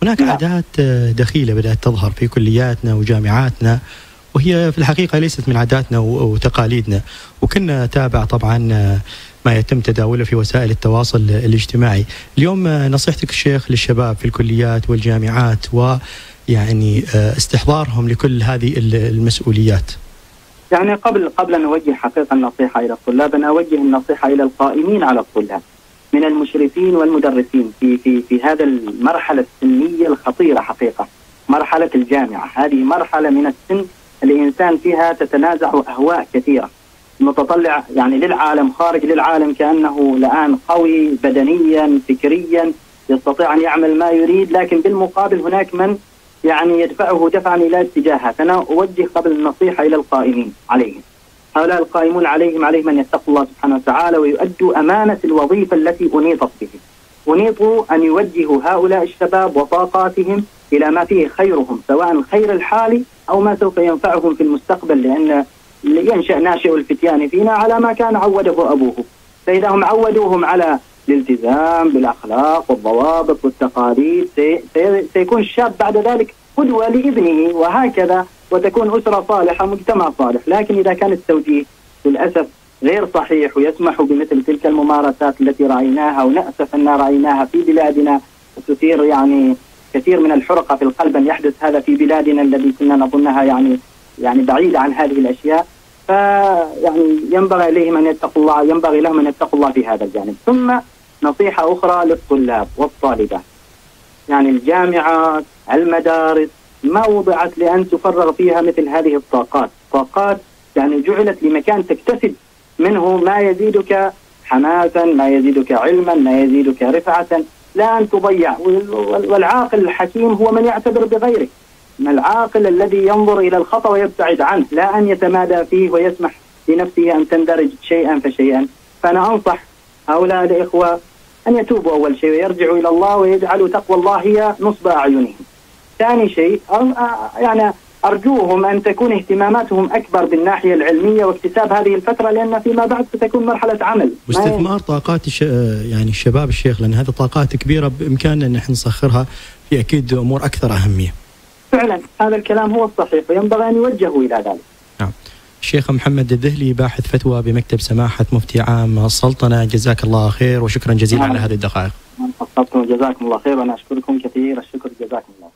هناك عادات دخيلة بدأت تظهر في كلياتنا وجامعاتنا، وهي في الحقيقة ليست من عاداتنا وتقاليدنا، وكنا نتابع طبعا ما يتم تداوله في وسائل التواصل الاجتماعي. اليوم نصيحتك الشيخ للشباب في الكليات والجامعات ويعني استحضارهم لكل هذه المسؤوليات؟ يعني قبل أن أوجه حقيقة النصيحة إلى الطلاب، أنا أوجه النصيحة إلى القائمين على الطلاب من المشرفين والمدرسين في هذا المرحلة السنية الخطيرة حقيقة، مرحلة الجامعة. هذه مرحلة من السن الإنسان فيها تتنازع أهواء كثيرة، متطلع يعني للعالم، خارج للعالم، كأنه الآن قوي بدنيا فكريا يستطيع أن يعمل ما يريد، لكن بالمقابل هناك من يعني يدفعه دفعا إلى اتجاهات. أنا أوجه قبل النصيحة إلى القائمين عليهم، هؤلاء القائمون عليهم أن يتقوا الله سبحانه وتعالى ويؤدوا أمانة الوظيفة التي أنيطت بهم. أنيطوا أن يوجهوا هؤلاء الشباب وطاقاتهم إلى ما فيه خيرهم، سواء الخير الحالي أو ما سوف ينفعهم في المستقبل، لأن ينشأ ناشئ الفتيان فينا على ما كان عوده أبوه. فإذا هم عودوهم على الالتزام بالأخلاق والضوابط والتقاليد، سيكون الشاب بعد ذلك قدوة لابنه، وهكذا، وتكون أسرة صالحة، مجتمع صالح. لكن إذا كان التوجيه للأسف غير صحيح ويسمح بمثل تلك الممارسات التي رأيناها، ونأسف أن رأيناها في بلادنا، وتثير يعني كثير من الحرقة في القلب أن يحدث هذا في بلادنا الذي كنا نظنها يعني بعيدة عن هذه الأشياء. فيعني ينبغي لهم أن يتقوا الله في هذا الجانب. ثم نصيحة أخرى للطلاب والطالبات، يعني الجامعات المدارس ما وضعت لأن تفرغ فيها مثل هذه طاقات يعني جعلت لمكان تكتسب منه ما يزيدك حماسا، ما يزيدك علما، ما يزيدك رفعة، لا أن تضيع. والعاقل الحكيم هو من يعتبر بغيره، من العاقل الذي ينظر إلى الخطأ ويبتعد عنه، لا أن يتمادى فيه ويسمح لنفسه أن تندرج شيئا فشيئا. فأنا أنصح هؤلاء الإخوة أن يتوبوا أول شيء ويرجعوا إلى الله ويجعلوا تقوى الله هي نصب أعينهم. ثاني شيء يعني أرجوهم أن تكون اهتماماتهم أكبر بالناحية العلمية واكتساب هذه الفترة، لأن فيما بعد ستكون مرحلة عمل. واستثمار طاقات يعني الشباب الشيخ، لأن هذه طاقات كبيرة بإمكاننا أن نحن نسخرها في أكيد أمور أكثر أهمية. فعلا هذا الكلام هو الصحيح وينبغي أن يوجهوا إلى ذلك. نعم. الشيخ محمد الذهلي، باحث فتوى بمكتب سماحة مفتي عام السلطنة، جزاك الله خير وشكرا جزيلا على هذه الدقائق. جزاكم الله خير، وأنا أشكركم كثير الشكر، جزاكم الله.